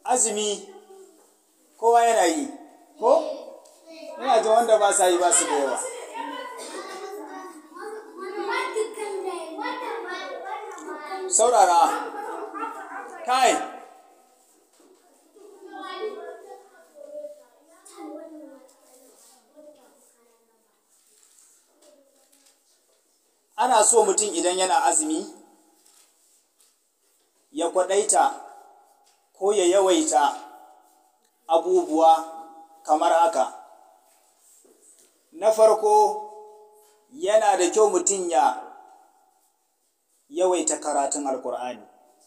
azumi kowa yana yi ko ina ji wanda ba sa yi ba su da yawa. Saurara kai ana so mutum idan yana azumi ya kwaɗaita ko ya yawaita abubuwa kamar haka. Na farko, yana da kyau mutum ya yawaita karatun Alƙur'ani.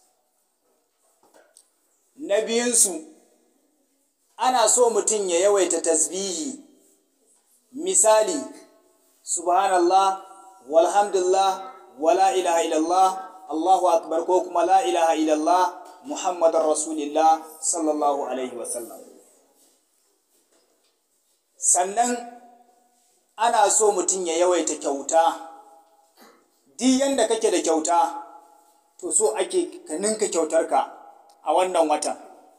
Na biyunsu, ana so mutum ya yawaita tasbihi. Misali, subhanallah, walhamdulillah, wala ilaha illallah, Allahu akbar, ko kuma la ilaha illallah, Muhammadar Rasulillah sallallahu alaihi wasallam. Sannan ana so mutum ya yawaita kyauta. Duk yanda kake da kyauta, to so ake ka ninka kyautarka a wannan watan.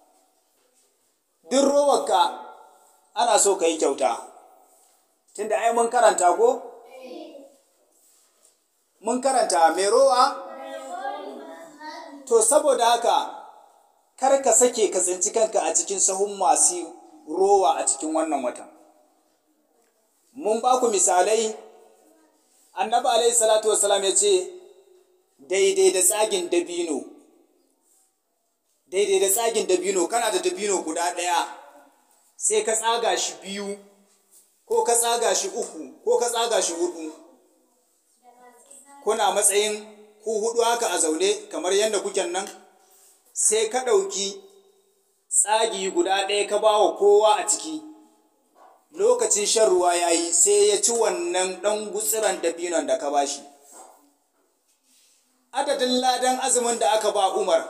Duk rowarka ana so ka yi kyauta. Tunda ai mun karanta ko? Mun karanta mai rowa? To saboda haka, kar ka sake ka tsinci kanka a cikin sahun masu rowa a cikin wannan watan. Mun ba ku misalai, Annabi alaihi salatu wassalam ya ce, daidai da tsagin dabino. Daidai da tsagin dabino, kana da dabino guda ɗaya, sai ka tsaga shi biyu, ko ka tsaga shi uku, ko ka tsaga shi huɗu. Kuna matsayin ku huɗu haka a zaune, kamar yadda kuke nan, sai ka ɗauki tsagi guda ɗaya ka ba wa kowa a ciki. Lokacin shan ruwa ya yi, sai ya ci wannan ɗan gutsiran dabinon da ka ba shi. Adadin ladan azumin da aka ba Umar,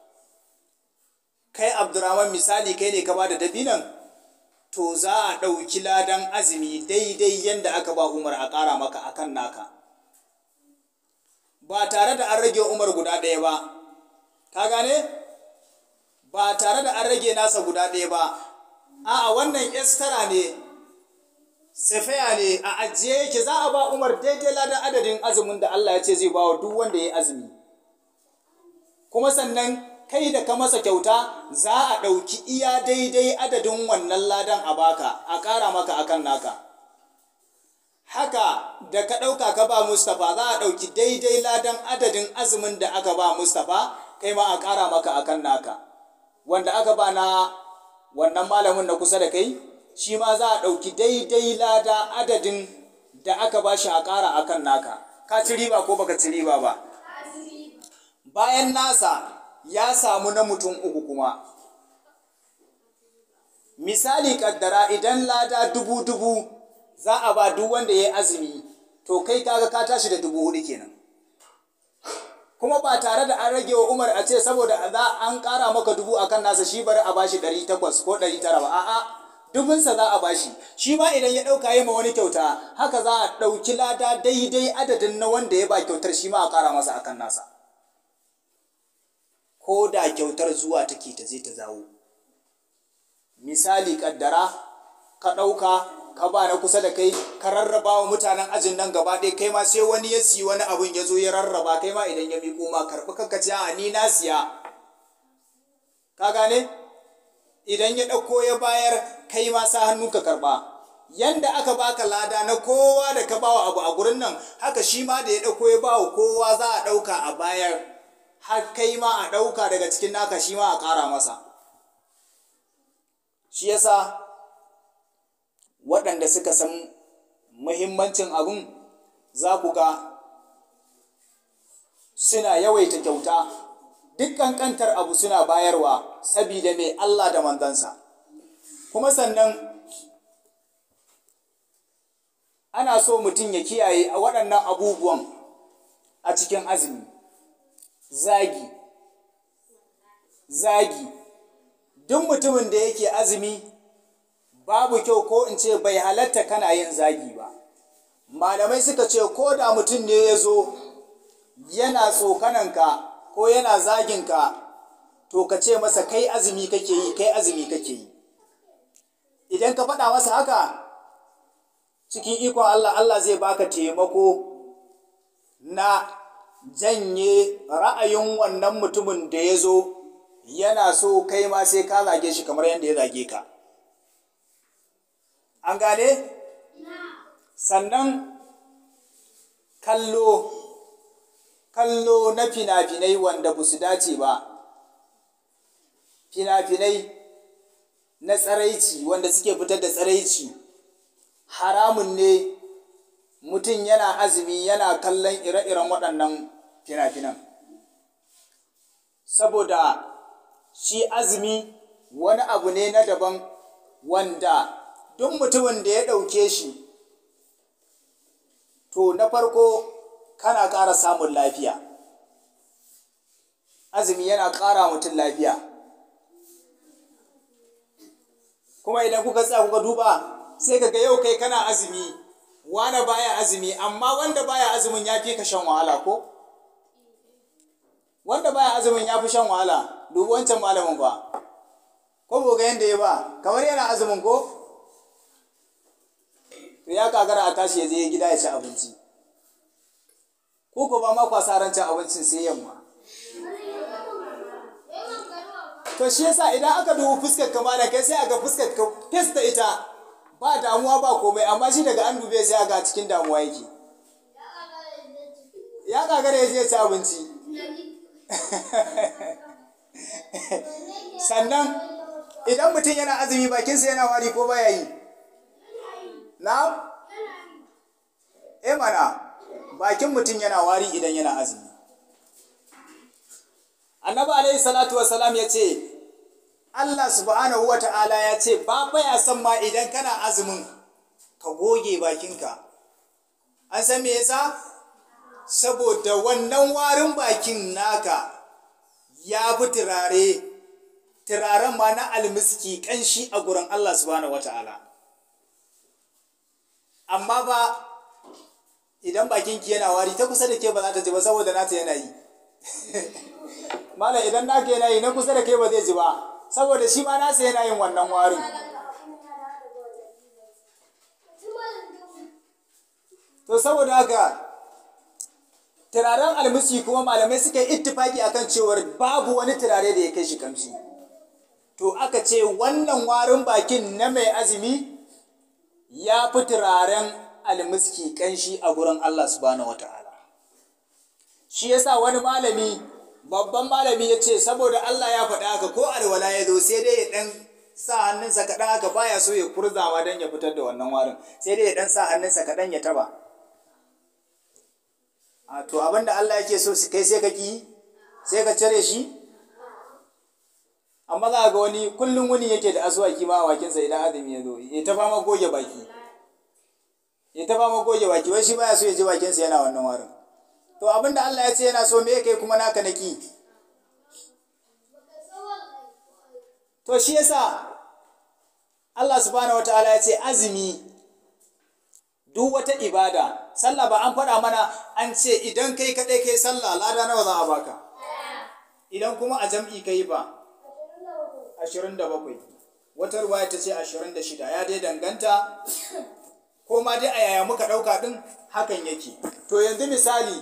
kai Abdurrahman misali kai ne ka ba da dabinon, to za a ɗauki ladan azumi daidai yadda aka ba Umar a ƙara maka akan naka. Ba tare da an rage Umar guda ɗaya ba, ka gane? Ba tare da an rage nasa guda ɗaya ba, a'a wannan estara ne, safaya ne, a ajiye yake, za a ba Umar daidai ladan adadin azumin da Allah ya ce zai ba wa duk wanda ya yi azumi. Kuma sannan kai da ka masa kyauta, za a ɗauki iya daidai adadin wannan ladan a baka, a ƙara maka akan naka. Haka da ka ɗauka ka ba Mustapha, za a ɗauki daidai ladan adadin azumin da aka ba Mustapha, kai ma a ƙara maka akan naka. Wanda aka ba na wannan malamin na kusa da kai, shi ma za a ɗauki daidai lada adadin da aka ba shi a ƙara akan naka. Ka ci riba ko baka ci riba ba? Bayan nasa ya samu na mutum uku kuma. Misali ƙaddara idan lada 1000 za a ba duk wanda ya yi azumi, to kai kaga ka tashi da 4000 kenan. Kuma ba tare da an rage wa Umar a ce saboda an ƙara maka 1000 akan nasa, shi bari a bashi 800 ko 900 ba, a'a, dubinsa za a bashi. Shi ma idan ya ɗauka yi ma wani kyauta, haka za a ɗauki lada daidai adadin na wanda ya ba kyautar, shi ma a ƙara masa akan nasa. Ko da kyautar zuwa take ta zai ta zawo. Misali ƙaddara ka ɗauka ka ba na kusa da kai, ka rarraba wa mutanen ajin nan gaba ɗaya, kai ma sai wani ya siyi wani abun ya zo ya rarraba, kai ma idan ya miƙo ma karɓi kanka ce a ni na siya. Ka gane? Idan ya ɗauko ya bayar, kai ma sa hannu ka karɓa. Yanda aka baka lada na kowa da ka bawa abu a gurin nan, haka shi ma da ya ɗauko ya bawa kowa za a ɗauka a bayar, har kai ma a ɗauka daga cikin naka, shi ma a ƙara masa. Shi yasa waɗanda suka san muhimmancin abin, za ku ga suna yawaita kyauta, duk ƙanƙantar abu suna bayarwa, sabida mai Allah da manzansa. Kuma sannan ana so mutum ya kiyaye a waɗannan abubuwan a cikin azumi. Zagi. Duk mutumin da yake azumi, babu kyau, ko in ce bai halatta kana yin zagi ba. Malamai suka ce ko da mutum ne ya zo yana tsokananka ko yana zaginka, to ka ce masa kai azumi kake yi, kai azumi kake yi. Idan ka faɗa masa haka, cikin ikon Allah, Allah zai baka taimako na janye ra'ayin wannan mutumin da ya zo yana so kai ma sai ka zage shi kamar yadda ya zage ka. An gane? Sannan kallo na fina-finai wanda ba su dace ba, fina-finai na tsaraici wanda suke fitar da tsaraici, haramun ne mutum yana azumi yana kallon ire-iren waɗannan fina-finan. Saboda shi azumi wani abu ne na daban wanda duk mutumin da ya ɗauke shi, to na farko kana ƙara samun lafiya. Azumi yana ƙara mutum lafiya. Kuma idan kuka tsaya kuka duba, sai kaga yau kai kana azumi, wani baya azumi, amma wanda baya azumin ya fi ka shan wahala ko? Wanda baya azumin ya fi shan wahala, dubu wancan malamin ba. Ko boga yanda ya ba, kamar yana azumin ko? To ya kagara a tashi ya je gida ya ci abinci. Ko ba ma kwasa ran cin abincin sai yamma. To shi yasa idan aka dubu fuskar kama da kai sai aga fuskar ka fes da ita, ba damuwa ba komai, amma shi daga an dube sai aga cikin damuwa yake. Ya kagara ya je ci abinci. Sannan idan mutum yana azumi bakinsa yana wari ko baya yi? Na'am? Mana bakin mutum yana wari idan yana azumi. Annabi alaihi salatu wassalam ya ce, Allah subhanahu wa ta'ala ya ce, ba fa ya san ma idan kana azumin ka goge bakinka. An san me yasa? Saboda wannan warin bakin naka ya fi turaren ma na almiski ƙanshi a gurin Allah subhanahu wa ta'ala. Amma ba idan bakinki yana wari, ta kusa da ke ba za ta ji ba saboda nata yana yi. Malam idan naka yana yi, na kusa da ke ba zai ji ba saboda shi ma nasa yana yin wannan warin. To saboda haka turaren almisi kuma malamai suka yi ittifaki akan cewar babu wani turare da ya kai shi kamshi. To aka ce wannan warin bakin na mai azumi ya fi turaren almiski kanshi a gurin Allah subhanahu wata'ala. Shi yasa wani malami, babban malami ya ce saboda Allah ya faɗa haka ko alwala ya zo sai dai ya ɗan sa hannunsa kaɗan haka, baya so ya kurzawa don ya fitar da wannan warin, sai dai ya ɗan sa hannunsa kaɗan ya taba. To abinda Allah yake so su kai sai ka ki, sai ka cire shi. Amma za ga wani kullum wuni yake da aswaki ma a wakinsa idan azumi ya zo, ya ta fama goge baki, wai shi baya so ya ji bakinsa yana wannan warin. To abinda Allah ya ce yana so, me kai kuma naka naki? To shi yasa Allah subhanahu wataala ya ce azumi duk wata ibada, sallah ba an faɗa mana an ce idan kai kaɗai kai sallah lada nawa za a baka? Idan kuma a jam'i kai ba 27, wata ruwaya ta ce 26, ya dai danganta, ko ma dai a yaya muka ɗauka ɗin hakan yake. To yanzu misali,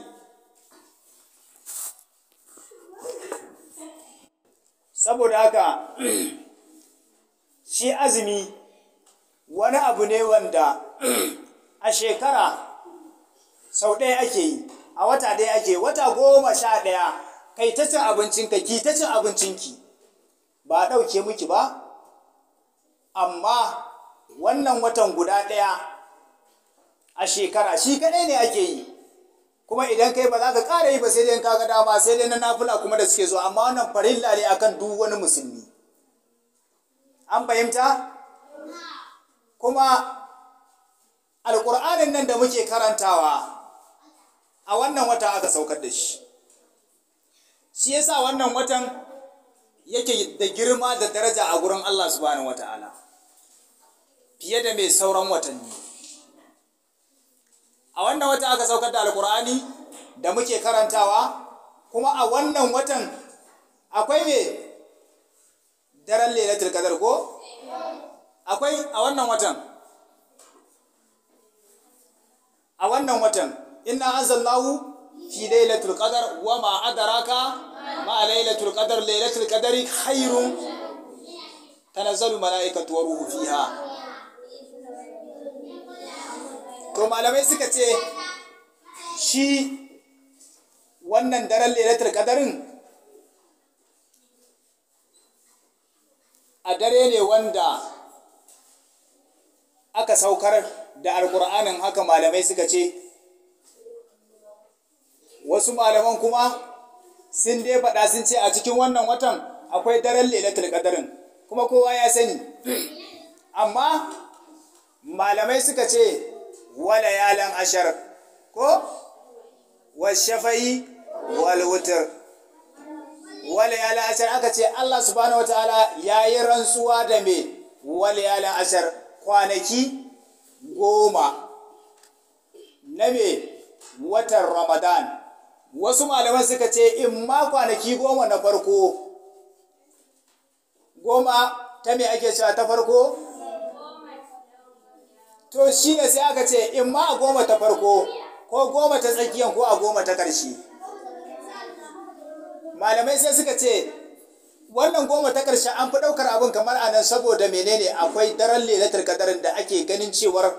saboda haka shi azumi wani abu ne wanda a shekara sau ɗaya ake yi, a wata ɗaya ake, wata 11 kai ta cin abincinka, ki ta cin abincinki, ba a ɗauke miki ba. Amma wannan watan guda ɗaya a shekara shi kaɗai ne ake yi, kuma idan kai ba za ka ƙara yi ba sai dai ka ga dama, sai dai na nafila kuma da suke zo, amma wannan farilla ne akan duk wani musulmi. An fahimta? Kuma alƙur'anin nan da muke karantawa a wannan wata aka saukar da shi. Shi yasa wannan watan yake da girma da daraja a gurin Allah subhanahu wata'ala fiye da mai sauran watanni. A wannan wata aka saukar da alƙur'ani da muke karantawa, kuma a wannan watan akwai daren lailatul qadar ko akwai a wannan watan inna anzalnahu fi lailatul qadar wa ma adraka ma lailatul qadar lailatul qadari khairun tanazzalu malaikatu wa ruhu fiha. To malamai suka ce shi wannan daren lailatul qadarin a dare ne wanda aka saukar da alkur'anin, haka malamai suka ce. Wasu malaman kuma sun dai faɗa sun ce a cikin wannan watan akwai daren lailatul qadarin kuma kowa ya sani. Amma malamai suka ce wala yalan ashar ko washafa'i wal wutr. Wala yalan ashar aka ce Allah subhanahu wataala yayi rantsuwa da me wala yalan ashar, kwanaki 10 na me watan Ramadan. Wasu malaman suka ce in ma kwanaki 10 na farko, 10 ta me ake cewa ta farko? To shi ne sai aka ce in ma a 10 ta farko ko 10 ta tsakiyan ko a 10 ta ƙarshe. Malamai sai suka ce wannan 10 ta ƙarshe an fi ɗaukar abin kamar anan, saboda menene akwai daren lailatul qadarin da ake ganin cewar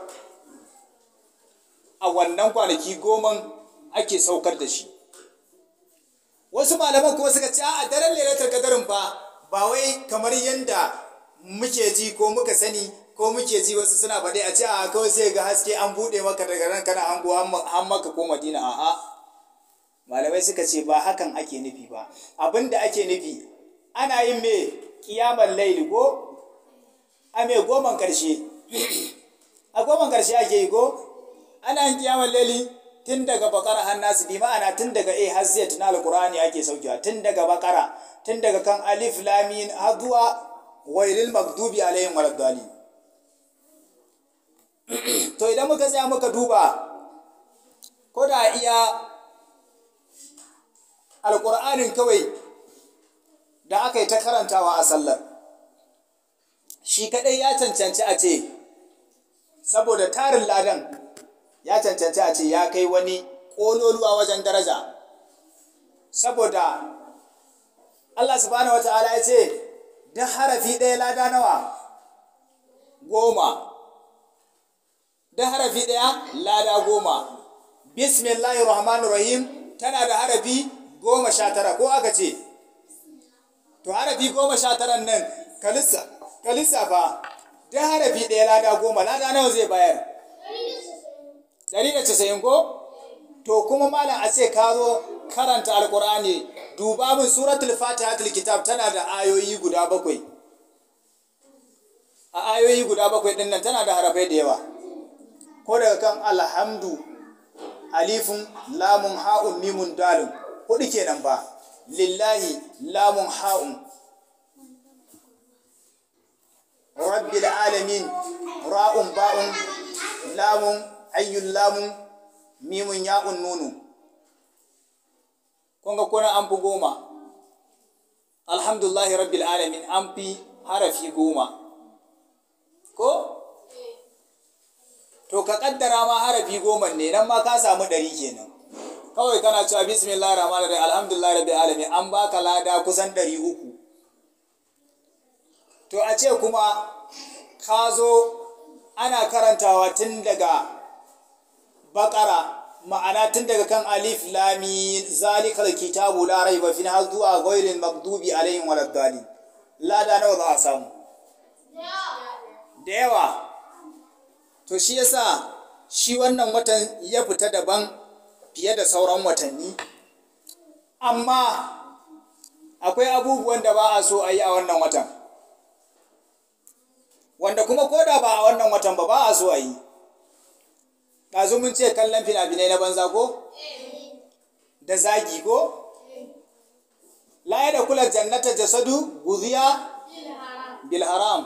a wannan kwanaki 10 ake saukar da shi. Wasu malaman kuma suka ce a daren lailatul qadarin fa ba wai kamar yanda muke ji ko muka sani ko muke ji wasu suna faɗi a ce a kawai sai ga haske an buɗe maka daga nan kana hango har maka ko Madina. A'a, malamai suka ce ba hakan ake nufi ba. Abinda ake nufi ana yin me kiyamar laili ko a me 10 ƙarshe a 10 ƙarshe ake yi ko ana yin kiyamar laili tun daga bakara har nasu, bi ma'ana tun daga har z na alqur'ani ake saukewa, tun daga bakara, tun daga kan alif lam mim har zuwa ghayril maghdubi alaihim waladdallin. To idan muka tsaya muka duba ko da iya alqur'anin kawai da aka yi ta karantawa a sallar, shi kadai ya cancanci a ce saboda tarin ladan ya cancanci a ce ya kai wani ƙololuwa wajen daraja, saboda Allah subhanahu wataala ya ce duk harafi ɗaya lada nawa? 10. Duk harafi ɗaya lada 10. Bismillahir rahmanir rahim tana da harafi 19 ko aka ce? To harafi 19 nan ka lissafa, duk harafi ɗaya lada 10, lada nawa zai bayar? 190 ko? To kuma malam a ce ka zo karanta alkur'ani, duba min suratul fatihatul kitab tana da ayoyi guda 7. A ayoyi guda 7 din nan tana da harafai da yawa, ko daga kan alhamdu, alifun, lamun, ha'un, mimun, dalun, 4 kenan ba, lillahi, lamun, ha'un, rabbil alamin, ra'un, ba'un, lamun, ayyul, lamun, mimun, ya'un, nunu. Kun ga kuna an fi 10. Alhamdulillahi rabbil alamin an fi harafi 10 ko? To ka kaddara ma harafi 10 ne, nan ma ka samu 100 kenan. Kawai kana cewa bismillahir rahmanir rahim alhamdulillahi rabbil alamin an baka lada kusan 300. To a ce kuma ka zo ana karantawa tun daga bakara, ma'ana tun daga kan alif lam mim zalikal kitabu la raiba fihi har zuwa ghayril maghdubi alaihim waladdallin, lada nawa za a samu? Da yawa. To shi yasa shi wannan watan ya fita daban fiye da sauran watanni, amma akwai abubuwan da ba a so a yi a wannan watan, wanda kuma ko da ba a wannan watan ba a so a yi. ɗazu mun ce kallon fina-finai na banza ko? Da zagi ko? La da kula jannata jasadu guziya bil haram.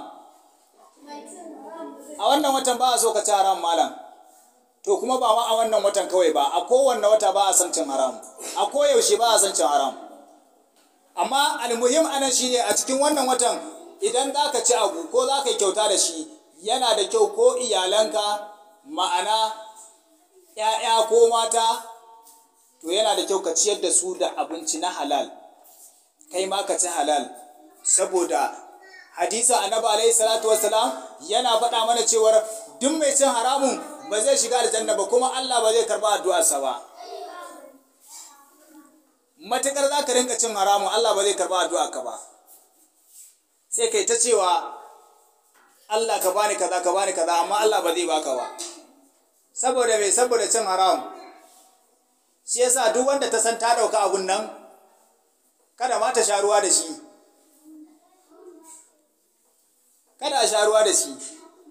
A wannan watan ba a so ka ci haram malam. To kuma ba ma a wannan watan kawai ba, a kowanne wata ba a san cin haram, a koyaushe ba a san cin haram. Amma almuhim anan shine a cikin wannan watan idan za ka ci abu ko za ka yi kyauta da shi yana da kyau ko iyalanka ma'ana 'ya'ya ko mata to yana da kyau ka ciyar da su da abinci na halal kai ma ka ci halal saboda hadisa annabi alaihi salatu wassalam yana faɗa mana cewar duk mai cin haramun ba zai shiga aljanna ba kuma Allah ba zai karba addu'arsa ba matakar za ka rinka cin haramun Allah ba zai karba addu'arka ba sai kai ta cewa Allah ka bani kaza amma Allah ba zai baka ba saboda me saboda cin haram shi yasa duk wanda ta san ta dauka abun nan kada ma ta sha ruwa da shi kada a sha ruwa da shi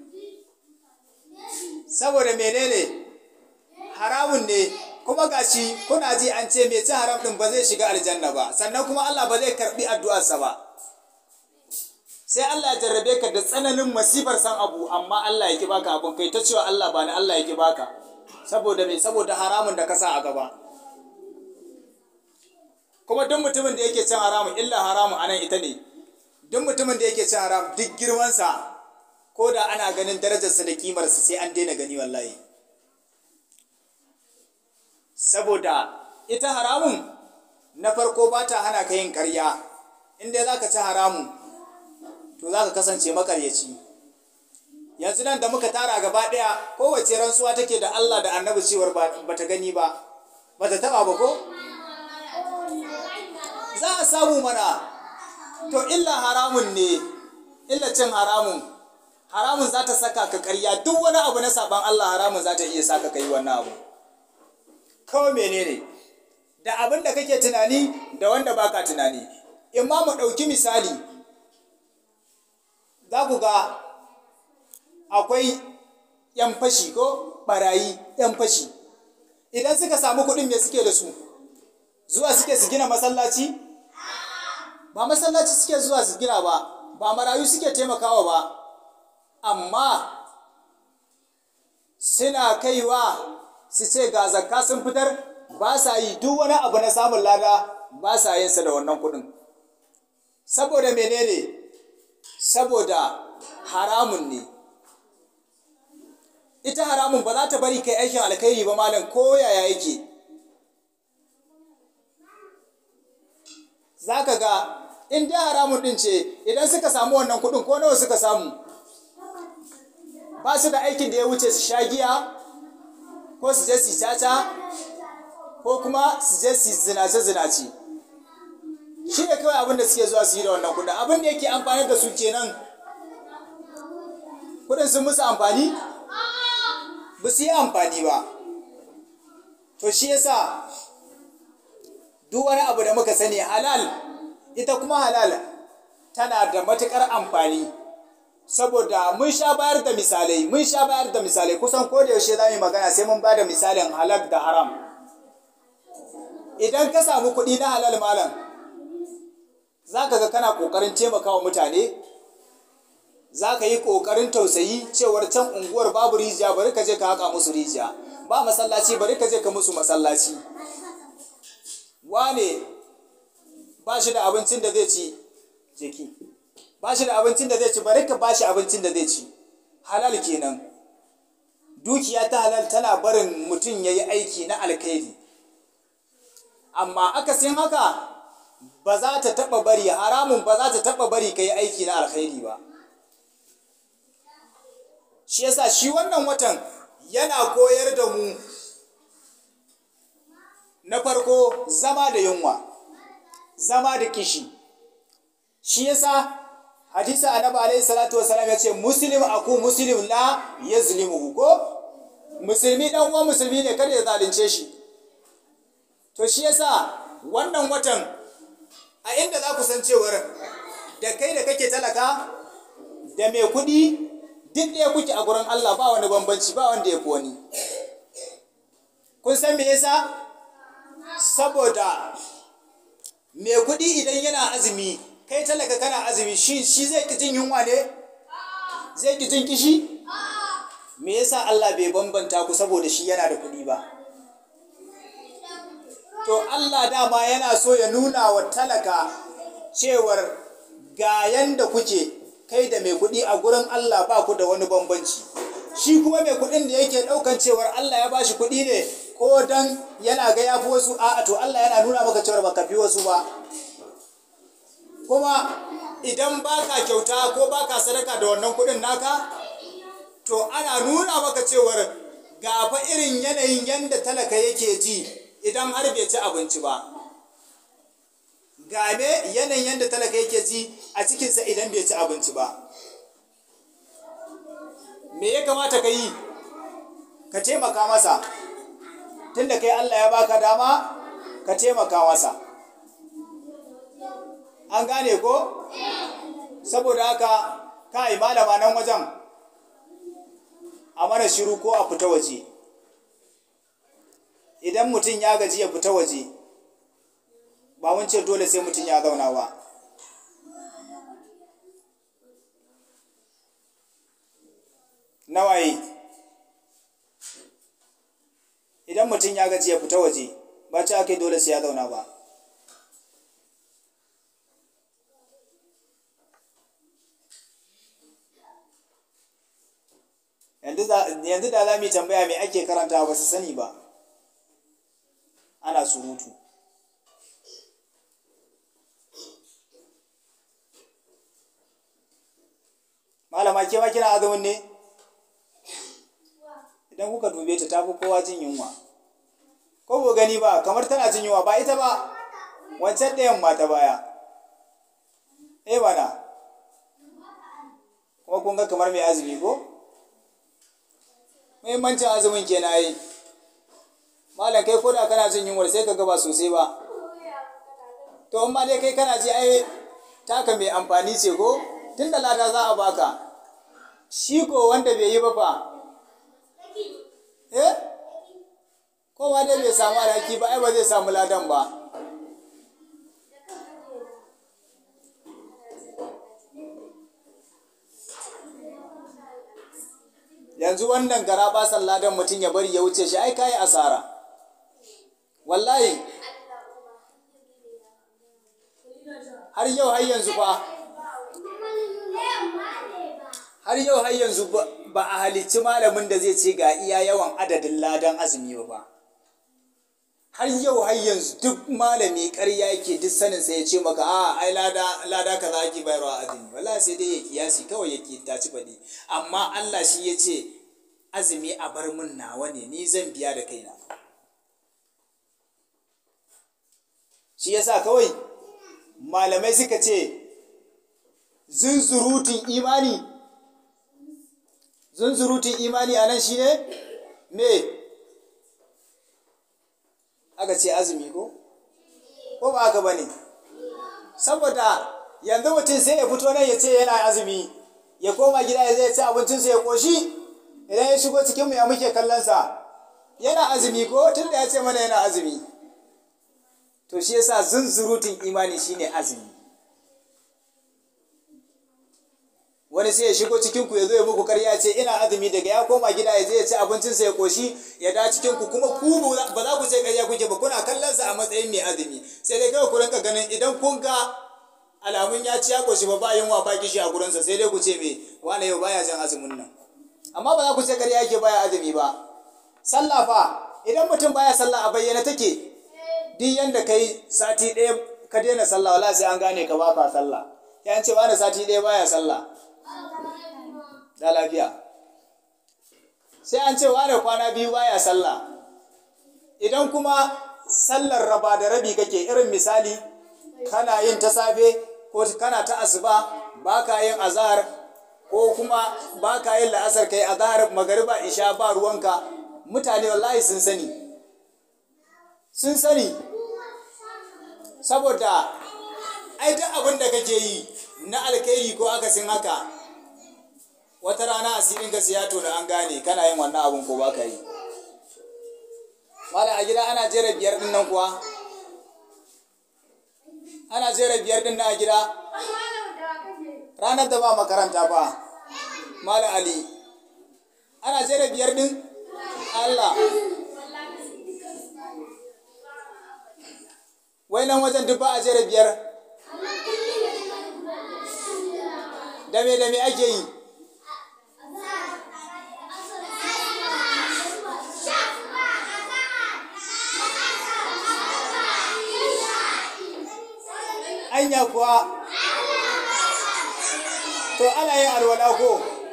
saboda menene haramun ne kuma gashi kuna ji an ce mai cin haram din ba zai shiga aljanna ba sannan kuma Allah ba zai karbi addu'arsa ba sai Allah ya jarrabe ka da tsananin masifar san abu amma Allah ya ki baka abun kai ta cewa Allah ba ni Allah ya ki baka saboda me saboda haramun da ka sa a gaba kuma duk mutumin da yake cin haramun illa haramun anan ita ne duk mutumin da yake cin haram duk girmansa ko da ana ganin darajarsa da kimarsa sai an daina gani wallahi saboda ita haramun na farko ba ta hana ka yin karya in dai za ka ci haramun to za ka kasance makaryaci yanzu nan da muka tara gaba ɗaya kowace rantsuwa take da Allah da annabi cewar ba ta gani ba ba ta taɓa ba ko za a samu mana to illa haramun ne illa cin haramun za ta saka ka karya duk wani abu na saban Allah haramun za ta iya saka ka yi wannan abu kawai menene da abin da kake tunani da wanda baka tunani in ma mu ɗauki misali za ku ga akwai 'yan fashi ko ɓarayi 'yan fashi idan suka samu kuɗin me suke da su zuwa suke su gina masallaci ba masallaci suke zuwa su gina ba marayu suke taimakawa ba amma suna kaiwa su ce ga zakka sun fitar ba sa yi duk wani abu na samun lada ba sa yin sa da wannan kuɗin saboda menene saboda haramun ne ita haramun ba za ta bari kai aikin alkhairi ba malam ko yaya yake za ka ga in dai haramun din ce idan suka samu wannan kuɗin ko nawa suka samu ba su da aikin da ya wuce su sha giya ko su je su caca ko kuma su je su zinace shi ne kawai abin da suke zuwa su yi da wannan kuɗin abin da yake amfani da su kenan kuɗin sun musu amfani ba su yi amfani ba to shi yasa duk wani abu da muka sani halal ita kuma halal tana da matuƙar amfani saboda mun sha bayar da misalai kusan ko da yaushe za mu yi magana sai mun ba da misalin halal da haram idan ka samu kuɗi na halal malam za ka ga kana ƙoƙarin taimakawa mutane za ka yi ƙoƙarin tausayi cewar can unguwar babu rijiya bari ka je ka haƙa musu rijiya ba masallaci bari ka je ka musu masallaci wane ba shi da abincin da zai ci jeki ba shi da abincin da zai ci bari ka ba shi abincin da zai ci halal kenan dukiya ta halal tana barin mutum ya yi aiki na alkhairi amma akasin haka ba za ta taɓa bari haramun ba za ta taɓa bari ka yi aiki na alkhairi ba shi yasa shi wannan watan yana koyar da mu na farko zama da yunwa zama da kishi shi yasa hadisi annabi alaihi salatu wasallam yace muslim aku muslim la yazlimuhu ko musulmi dan uwan musulmi ne kada ya zalunce shi to shi yasa wannan watan a inda za ku san cewar da kai da kake talaka da mai kuɗi duk ɗaya kuke a gurin Allah ba wani bambanci ba wanda ya fi wani kun san me yasa saboda mai kuɗi idan yana azumi kai talaka kana azumi shi zai ki jin yunwa ne zai ki jin kishi me yasa Allah bai bambanta ku saboda shi yana da kuɗi ba to Allah dama yana so ya nuna wa talaka cewar ga yanda kuke kai da mai kuɗi a gurin Allah ba ku da wani bambanci. Shi kuma mai kuɗin da yake ɗaukan cewar Allah ya bashi kuɗi ne ko dan yana ga ya fi wasu, a'a to Allah yana nuna maka cewar baka fi wasu ba. Kuma idan baka kyauta ko baka sadaka da wannan kuɗin naka, to ana nuna maka cewar ga fa irin yanayin yanda talaka yake ji idan har bai ci abinci ba. Ga me yanayin yanda talaka yake ji a cikinsa idan bai ci abinci ba. Me ya kamata ka yi? Ka taimaka masa. Tunda kai Allah ya baka dama, ka taimaka masa. An gane ko? Saboda haka kai malama nan wajen a mana shiru ko a fita waje. Idan mutum ya gaji ya fita waje, ba mun ce dole sai mutum ya zauna ba. Nawaye? Idan mutum ya gaji ya fita waje, ba ce ake dole sai ya zauna ba. Yanzu da za mu yi tambaya me ake karanta ba su sani ba. Ana surutu. Malama ke ma kina azumin ne? Idan kuka dube ta tafi kowa jin yunwa. Ko ba gani ba kamar tana jin yunwa ba ita ba. Wancan ɗayan ma ta baya. Bana. Kuma kun ga kamar mai azumi ko? Muhimmancin azumin kenan yi. Malam kai ko da kana jin yunwar sai ka ga ba sosai ba. To amma dai kai kana ji ai taka mai amfani ce ko? Tunda lada za a baka. Shi ko wanda bai yi ba fa. Ko ma dai bai samu alhaki ba ai ba zai samu ladan ba. Yanzu wannan gara basan ladan mutum ya bari ya wuce shi ai kai asara. Wallahi. Har yau har yanzu fa. Har yau har yanzu ba a halicci malamin da zai ce ga iya yawan adadin ladan azumi ba. Har yau har yanzu duk malami ƙarya yake duk sanin sai ya ce maka ai lada kaza ake bayarwa azumi. Wallahi sai dai ya kiyasi kawai yake taci faɗi. Amma Allah shi ya ce azumi a bar mun nawa ne ni zan biya da kaina. Shi yasa kawai malamai suka ce zunzurutun imani a nan shi ne me? Aka ce azumi ko ba haka ba ne? Saboda yanzu mutum sai ya fito nan ya ce yana azumi, ya koma gida ya zai ci abincinsa ya ƙoshi, idan ya shigo cikinmu ya muke kallonsa yana azumi ko tun da ya ce mana yana azumi. To shi yasa zunzurutun imani shine azumi. Wani sai ya shigo cikinku ya zo ya muku ƙarya ce ina azumi, daga ya koma gida ya je ya ci abincinsa ya ƙoshi ya da cikinku, kuma ku ba za ku ce ƙarya kuke ba, kuna kallonsa a matsayin mai azumi. Sai dai kawai ku rinka ganin idan kun ga alamun ya ci ya ƙoshi ba yunwa ba kishi a gurinsa, sai dai ku ce me wane yau baya jan azumin nan. Amma ba za ku ce ƙarya yake baya azumi ba. Sallah fa idan mutum baya sallah a bayyana take. Duk yanda kai sati ɗaya ka daina sallah wala sai an gane ka ba ka sallah. Yan ce wani sati ɗaya baya sallah. Da lafiya. Sai an ce wani kwana biyu baya sallah. Idan kuma sallar raba da rabi kake, irin misali kana yin ta safe ko kana ta asuba ba ka yin azhar, ko kuma ba ka yin la'asar kai azhar magariba isha ba ruwanka, mutane wallahi sun sani saboda ai duk abin da kake yi na alkhairi ko akasin haka wata rana asirin ka siya to da an gane kana yin wannan abun ko ba ka yi. Mala a gida ana jera biyar din nan kuwa? Ana jera biyar din nan a gida? Ranar da ba makaranta ba Mala Ali ana jera biyar din? Allah wai nan wajen duk ba a jera biyar? da me ake yi? Anya kuwa to ana yin alwala ko?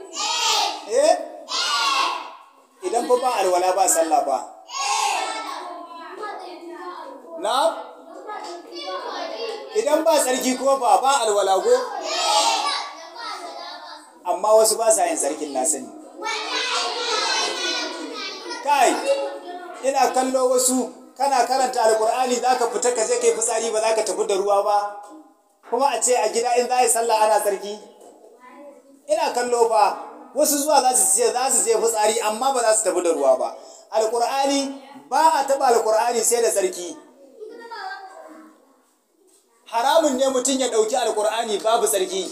Idan fa ba alwala ba sallah ba. Na? Idan ba tsarki ko ba alwala ko? Amma wasu ba sa yin tsarkin na sani. Kai, ina kallo wasu kana karanta alkur'ani za ka fita ka je kai fitsari ba za ka tafi da ruwa ba. Kuma a ce a gida in za a yi sallah ana tsarki. Ina kallo fa wasu zuwa za su je fitsari amma ba za su tafi da ruwa ba. Alkur'ani ba a taɓa alkur'ani sai da tsarki. Haramun ne mutum ya ɗauki alkur'ani babu tsarki.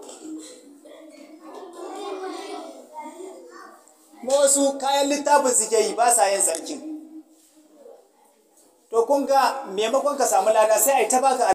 Wasu kayan littafin suke yi ba sa yin tsarkin. To kun ga maimakon ka samu lada sai a yi ta baka